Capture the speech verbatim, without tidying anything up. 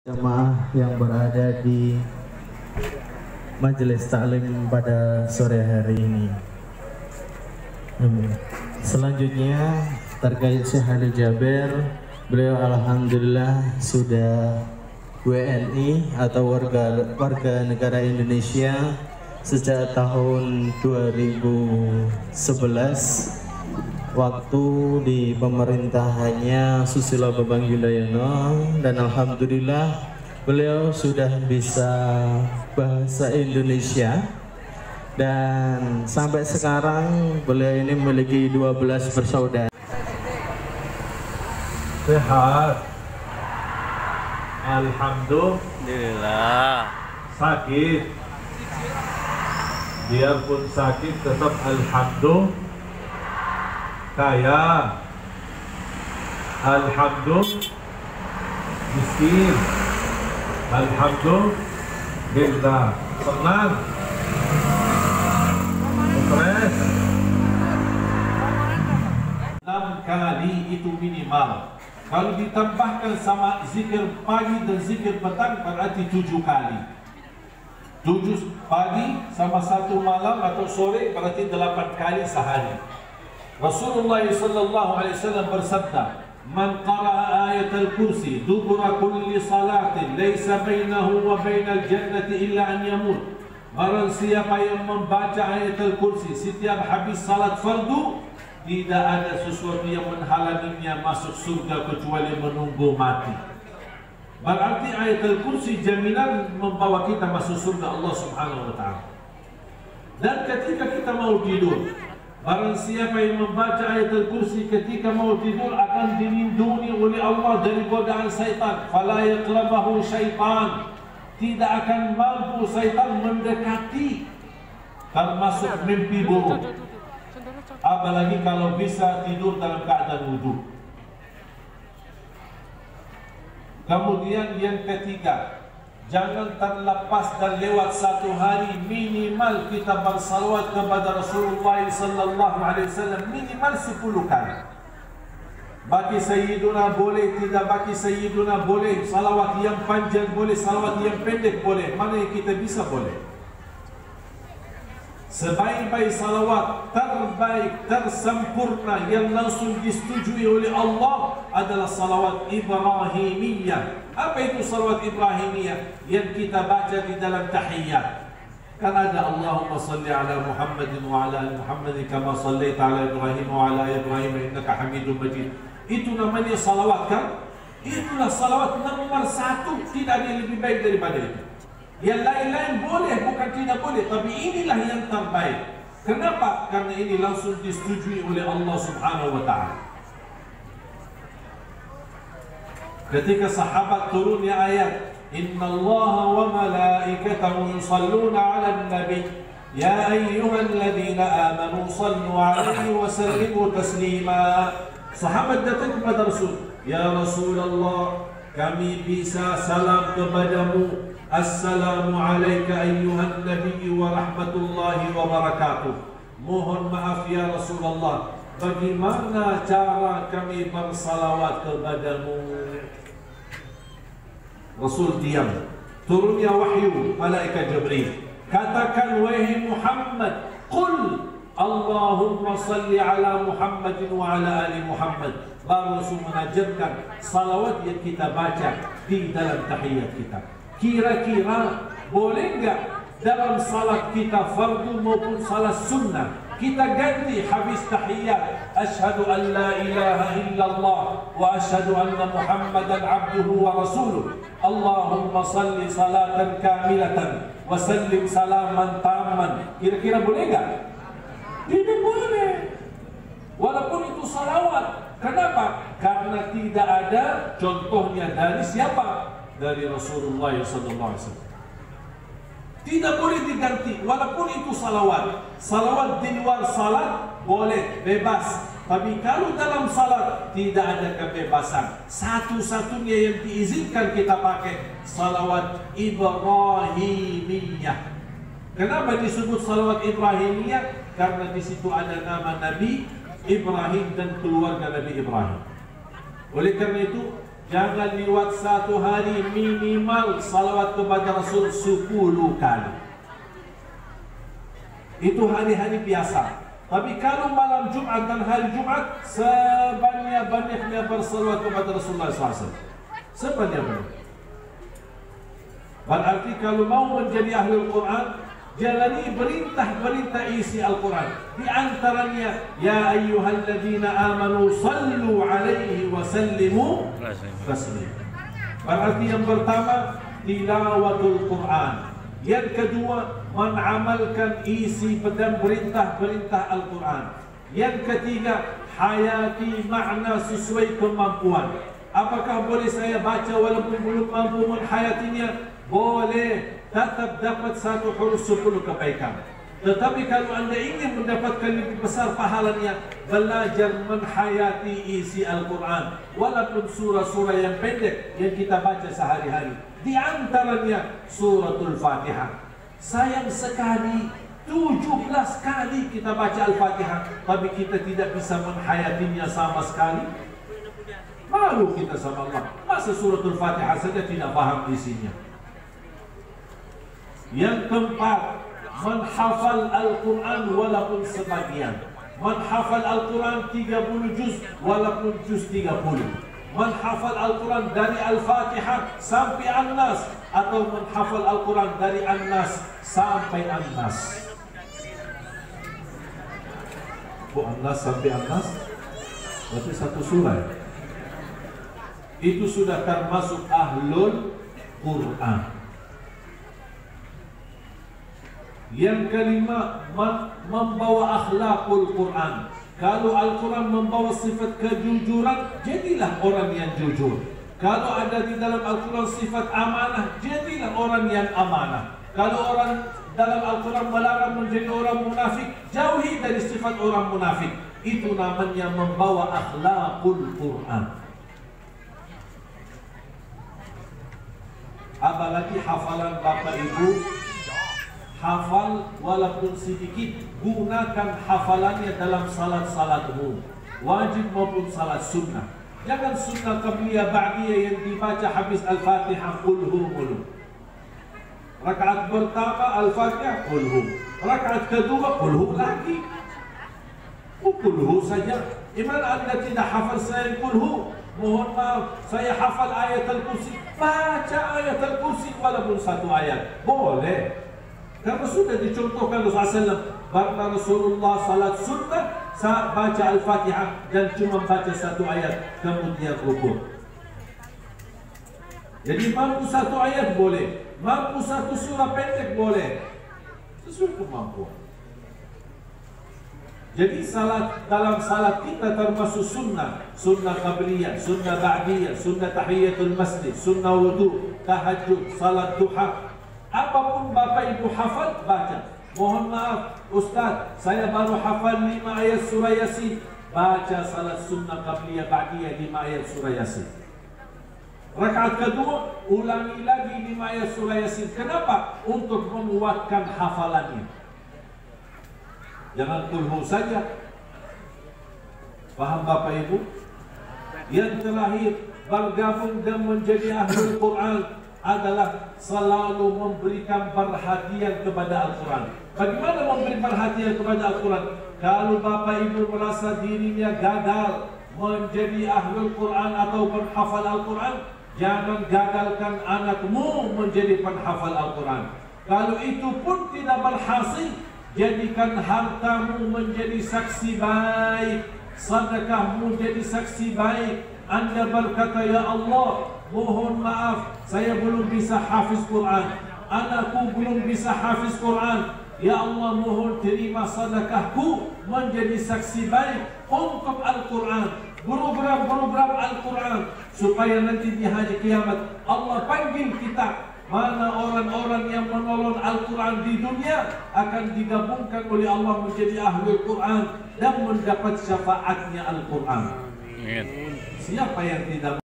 Jamaah yang berada di majelis taklim pada sore hari ini. Selanjutnya terkait Syekh Ali Jaber, beliau alhamdulillah sudah W N I atau warga warga negara Indonesia sejak tahun dua ribu sebelas, waktu di pemerintahannya Susilo Bambang Yudhoyono, dan alhamdulillah beliau sudah bisa bahasa Indonesia, dan sampai sekarang beliau ini memiliki dua belas bersaudara. Sehat, alhamdulillah. Sakit, biarpun sakit tetap alhamdulillah. Kaya, alhamdulillah. Miskin, alhamdulillah. Senang, stres. Enam kali itu minimal. Kalau ditambahkan sama zikir pagi dan zikir petang berarti tujuh kali. Tujuh pagi sama satu malam atau sore berarti delapan kali sehari. Rasulullah sallallahu alaihi wasallam bersabda, "Man qara'a ayatul kursi dubura kulli salatin laysa bainahu wa bainal jannati illa an yamut." Barang siapa yang membaca ayatul kursi setiap habis salat fardu, tidak ada sesuatu yang menghalanginya masuk surga kecuali menunggu mati. Berarti ayatul kursi jaminan membawa kita masuk surga Allah Subhanahu wa taala. Dan ketika kita mau tidur, barang siapa yang membaca ayatul kursi ketika mau tidur akan dilindungi oleh Allah dari godaan syaitan. Fala yaqrabahu syaitan. Tidak akan mampu syaitan mendekati, termasuk mimpi buruk. Apalagi kalau bisa tidur dalam keadaan wudu. Kemudian yang ketiga, jangan terlepas dan lewat satu hari minimal kita bersalawat kepada Rasulullah sallallahu alaihi wasallam minimal sepuluh kali. Bagi Sayyiduna boleh, tidak bagi Sayyiduna boleh. Salawat yang panjang boleh, salawat yang pendek boleh. Mana yang kita bisa boleh. Sebaik-baik salawat, terbaik, tersempurna yang langsung disetujui oleh Allah adalah salawat Ibrahimiyah. Apa itu salawat Ibrahimiyah? Yang kita baca di dalam tahiyyat. Kan ada Allahumma salli ala Muhammadin wa ala ali Muhammadin kama sallaita ala Ibrahim wa ala Ibrahim innaka Hamidum Majid. Itu namanya salawat, kan? Itulah salawat nomor satu. Tidak ada yang lebih baik daripada itu. Yang lain-lain boleh, bukan tidak boleh, tapi inilah yang terbaik. Kenapa? Karena ini langsung disetujui oleh Allah Subhanahu wa ta'ala. Ketika sahabat turunnya ayat, Inna Allah wa malaikatahu yusalluna ala nabi ya ayyuhalladzina amanu sallu alaihi wa sallimu taslima. Sahabat datang kepada Rasul, ya Rasulullah, kami bisa salam kepadamu, Assalamu alayka ayyuhan nabi wa rahmatullahi wa barakatuh. Mohon maaf ya Rasulullah, bagaimana cara kami bersalawat kepadamu? Rasul diam. Turunnya wahyu malaikat Jibril. Katakan wahai Muhammad, qul Allahumma salli ala Muhammadin wa ala ali Muhammad. Baru Rasul mengajarkan salawat yang kita baca di dalam tahiyat kita. Kira-kira boleh enggak dalam salat kita fardu maupun salat sunnah kita ganti habis tahiyat asyhadu an la ilaha illallah wa asyhadu anna Muhammadan abduhu wa rasuluh. Allahumma salli salatan kamilatan wa sallim salaman tamman. Kira-kira boleh enggak? Tidak boleh. Walaupun itu salawat. Kenapa? Karena tidak ada contohnya dari siapa? Dari Rasulullah sallallahu alaihi wasallam. Tidak boleh diganti, walaupun itu salawat. Salawat di luar salat boleh, bebas. Tapi kalau dalam salat tidak ada kebebasan. Satu-satunya yang diizinkan kita pakai salawat Ibrahimiyah. Kenapa disebut salawat Ibrahimiyah? Karena di situ ada nama Nabi Ibrahim dan keluarga Nabi Ibrahim. Oleh karena itu jangan lewat satu hari minimal salawat kepada Rasul sepuluh kali. Itu hari-hari biasa. Tapi kalau malam Jumat dan hari Jumat, sebanyak-banyaknya bersalawat kepada Rasulullah sallallahu alaihi wasallam. Sebanyak-banyaknya. Berarti kalau mau menjadi ahli Al-Quran, jalani perintah-perintah isi Al-Quran. Di antaranya, ya ayyuhalladzina amanu sallu alaihi wa sallimu taslima. Berarti yang pertama, tilawatul Quran. Yang kedua, mengamalkan isi dan perintah-perintah Al-Quran. Yang ketiga, hayati makna sesuai kemampuan. Apakah boleh saya baca walaupun belum mampu menghayatinya? Boleh, tetap dapat satu huruf sepuluh kebaikan. Tetapi kalau anda ingin mendapatkan lebih besar pahalanya, belajar menghayati isi Al-Quran, walaupun surah-surah yang pendek yang kita baca sehari-hari. Di antaranya suratul Fatihah. Sayang sekali, tujuh belas kali kita baca Al-Fatihah, tapi kita tidak bisa menghayatinya sama sekali. Malu kita sama Allah. Masa suratul Fatihah saja tidak paham isinya. Yang keempat, menghafal Al-Quran walaupun sebagian. Menghafal Al-Quran tiga puluh juz walaupun juz tiga puluh. Menghafal Al-Quran dari Al-Fatihah sampai An-Nas, atau menghafal Al-Quran dari An-Nas sampai An-Nas. Oh, An-Nas sampai An-Nas? Berarti satu surah. Itu sudah termasuk ahlul Quran. Yang kelima, membawa akhlakul Quran. Kalau Al-Quran membawa sifat kejujuran, jadilah orang yang jujur. Kalau ada di dalam Al-Quran sifat amanah, jadilah orang yang amanah. Kalau orang dalam Al-Quran melarang menjadi orang munafik, jauhi dari sifat orang munafik. Itu namanya membawa akhlakul Quran. Apalagi hafalan Bapak Ibu, hafal walaupun sedikit, gunakan hafalannya dalam salat-salatmu, wajib maupun salat sunnah. Jangan sunnah qabliyah ba'diyah yang dibaca habis Al-Fatihah qulhu mulu. Rakaat pertama Al-Fatihah qulhu, rakaat kedua qulhu lagi. Qulhu saja. Gimana anda tidak hafal saya qulhu? Mohon maaf, saya hafal ayat Al-Kursi. Baca ayat Al-Kursi walaupun satu ayat. Boleh. Karena sudah dicontohkan Rasulullah sallallahu alaihi wasallam. Karena Rasulullah salat sunnah, saat baca Al-Fatihah dan cuma baca satu ayat, kemudian rukuk. Jadi mampu satu ayat boleh, mampu satu surah pendek boleh, sesuai kemampuan. Jadi salat, dalam salat kita termasuk sunnah, sunnah qabliyah, sunnah ba'diyah, sunnah tahiyatul masjid, sunnah wudu, tahajud, salat duha. Apapun Bapak Ibu hafal, baca. Mohon maaf Ustaz, saya baru hafal lima ayat surah Yasin. Baca salat sunnah qabliyah ba'diyah lima ayat surah Yasin. Rakaat kedua, ulangi lagi lima ayat surah Yasin. Kenapa? Untuk menguatkan hafalannya. Jangan kulhu saja. Faham Bapak Ibu? Yang terakhir, bergabung dan menjadi ahli Quran adalah selalu memberikan perhatian kepada Al-Quran. Bagaimana memberi perhatian kepada Al-Quran? Kalau Bapak Ibu merasa dirinya gagal menjadi ahli Quran atau penghafal Al-Quran, jangan gagalkan anakmu menjadi penghafal Al-Quran. Kalau itu pun tidak berhasil, jadikan hartamu menjadi saksi baik, sedekahmu jadi saksi baik. Anda berkata, ya Allah, mohon maaf, saya belum bisa hafiz Quran, anakku belum bisa hafiz Quran. Ya Allah, mohon terima sedekahku menjadi saksi baik untuk Al-Quran, program-program Al-Quran, supaya nanti di hari kiamat Allah panggil kita. Mana orang-orang yang menolong Al-Quran di dunia akan digabungkan oleh Allah menjadi ahli Quran dan mendapat syafaatnya Al-Quran. Siapa yang tidak